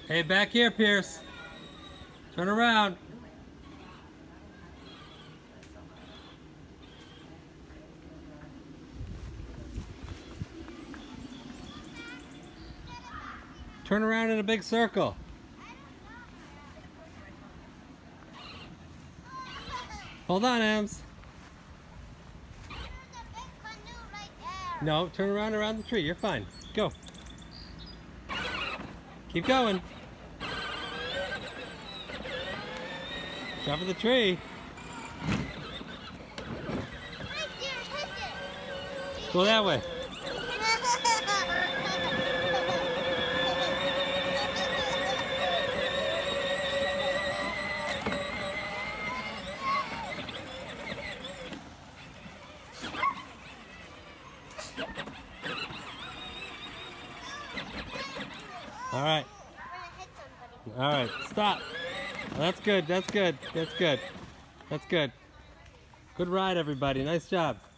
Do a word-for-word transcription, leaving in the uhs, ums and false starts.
Hey, back here, Pierce. Turn around. Turn around in a big circle. Hold on, Ems. No, turn around around the tree. You're fine. Go. Keep going. Jump in the tree. Go that way. All right. All right. Stop. That's good. That's good. That's good. That's good. Good ride, everybody. Nice job.